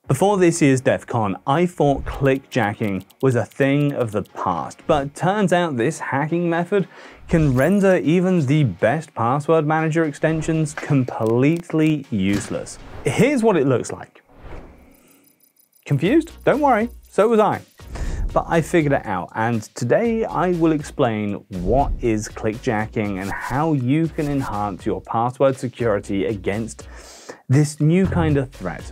Before this year's DEF CON, I thought clickjacking was a thing of the past, but turns out this hacking method can render even the best password manager extensions completely useless. Here's what it looks like. Confused? Don't worry, so was I. But I figured it out, and today I will explain what is clickjacking and how you can enhance your password security against this new kind of threat.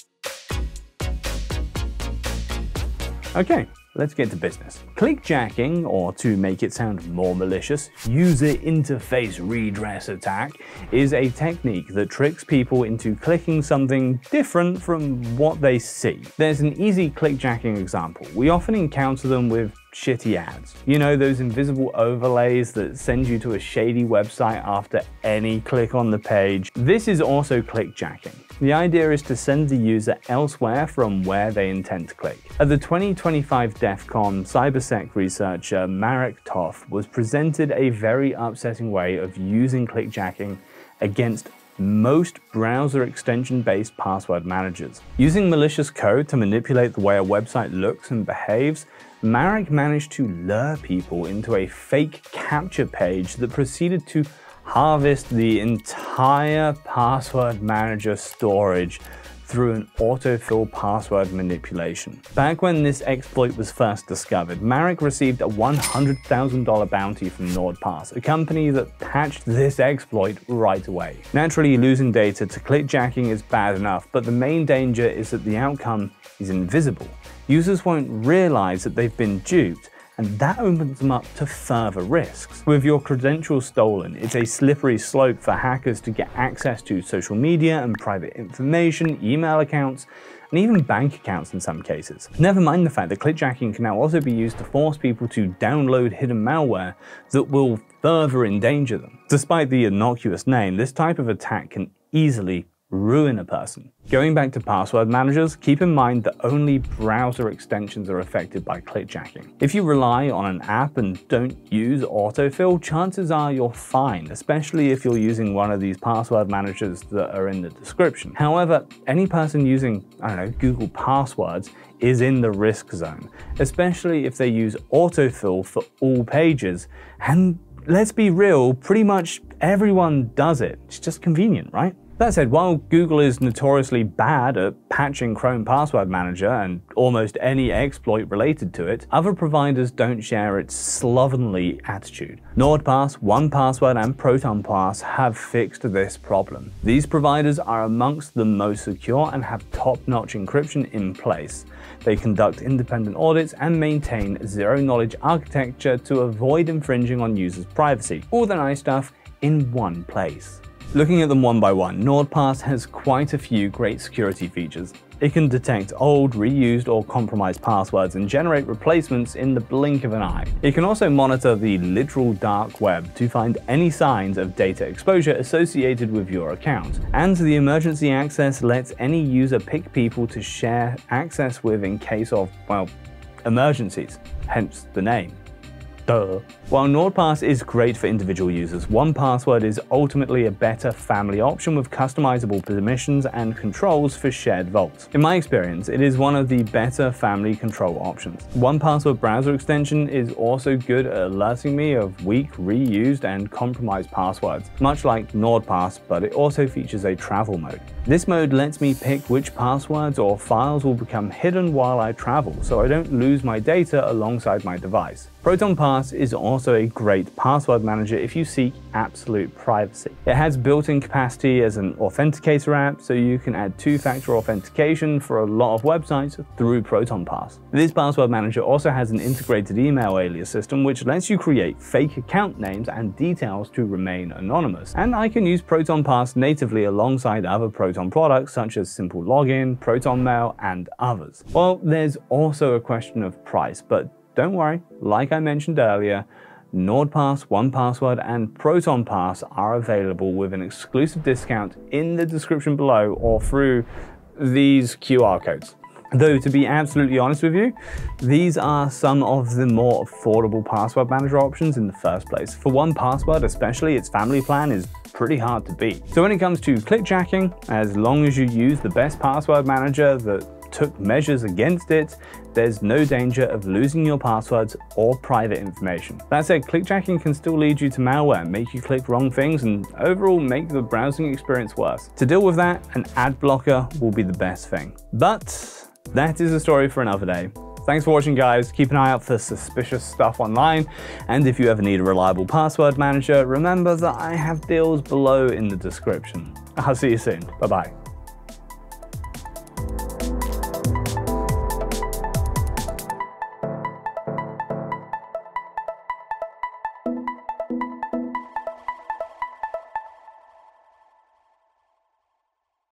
Okay, let's get to business. Clickjacking, or to make it sound more malicious, user interface redress attack, is a technique that tricks people into clicking something different from what they see. There's an easy clickjacking example. We often encounter them with shitty ads. You know, those invisible overlays that send you to a shady website after any click on the page. This is also clickjacking. The idea is to send the user elsewhere from where they intend to click. At the 2025 DEF CON, cybersec researcher Marek Toff was presented a very upsetting way of using clickjacking against most browser extension-based password managers. Using malicious code to manipulate the way a website looks and behaves, Marek managed to lure people into a fake capture page that proceeded to harvest the entire password manager storage through an autofill password manipulation. Back when this exploit was first discovered, Marek received a $100,000 bounty from nordpass, a company that patched this exploit right away. Naturally, losing data to clickjacking is bad enough, but the main danger is that the outcome is invisible. Users won't realize that they've been duped, and that opens them up to further risks. With your credentials stolen, it's a slippery slope for hackers to get access to social media and private information, email accounts, and even bank accounts in some cases. Never mind the fact that clickjacking can now also be used to force people to download hidden malware that will further endanger them. Despite the innocuous name, this type of attack can easily ruin a person. Going back to password managers, keep in mind that only browser extensions are affected by clickjacking. If you rely on an app and don't use autofill, chances are you're fine, especially if you're using one of these password managers that are in the description. However, any person using, Google passwords is in the risk zone, especially if they use autofill for all pages. And let's be real, pretty much everyone does it. It's just convenient, right? That said, while Google is notoriously bad at patching Chrome Password Manager and almost any exploit related to it, other providers don't share its slovenly attitude. NordPass, 1Password, and ProtonPass have fixed this problem. These providers are amongst the most secure and have top-notch encryption in place. They conduct independent audits and maintain zero-knowledge architecture to avoid infringing on users' privacy. All the nice stuff in one place. Looking at them one by one, NordPass has quite a few great security features. It can detect old, reused, or compromised passwords and generate replacements in the blink of an eye. It can also monitor the literal dark web to find any signs of data exposure associated with your account. And the emergency access lets any user pick people to share access with in case of, well, emergencies, hence the name. Duh. While NordPass is great for individual users, 1Password is ultimately a better family option with customizable permissions and controls for shared vaults. In my experience, it is one of the better family control options. 1Password browser extension is also good at alerting me of weak, reused, and compromised passwords, much like NordPass, but it also features a travel mode. This mode lets me pick which passwords or files will become hidden while I travel, so I don't lose my data alongside my device. ProtonPass is also a great password manager if you seek absolute privacy. It has built-in capacity as an authenticator app, so you can add two-factor authentication for a lot of websites through ProtonPass. This password manager also has an integrated email alias system which lets you create fake account names and details to remain anonymous. And I can use ProtonPass natively alongside other Proton products such as Simple Login, ProtonMail, and others. Well, there's also a question of price, but don't worry, like I mentioned earlier, NordPass, 1Password, and ProtonPass are available with an exclusive discount in the description below or through these QR codes. Though, to be absolutely honest with you, these are some of the more affordable password manager options in the first place. For 1Password especially, its family plan is pretty hard to beat. So when it comes to clickjacking, as long as you use the best password manager that took measures against it, there's no danger of losing your passwords or private information. That said, clickjacking can still lead you to malware, make you click wrong things, and overall make the browsing experience worse. To deal with that, an ad blocker will be the best thing. But that is a story for another day. Thanks for watching, guys. Keep an eye out for suspicious stuff online. And if you ever need a reliable password manager, remember that I have deals below in the description. I'll see you soon. Bye-bye.